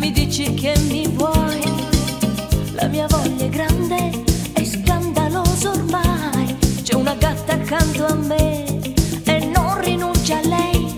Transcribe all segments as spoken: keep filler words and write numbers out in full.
mi dici che mi vuoi, la mia voglia è grande, è scandaloso ormai. C'è una gatta accanto a me e non rinuncia a lei.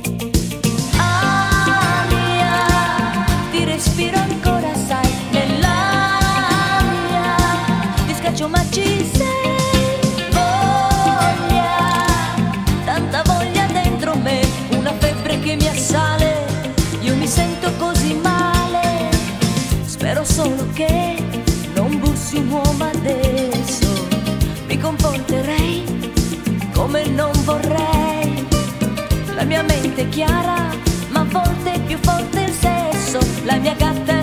Aria, ti respiro ancora, sai, nell'aria ti scaccio ma ci sei. Voglia, tanta voglia dentro me, una febbre che mi assale, io mi sento così male. Spero solo che non bussi un uomo adesso, mi comporterei come non vorrei. La mia mente è chiara, ma a volte è più forte il sesso. La mia gatta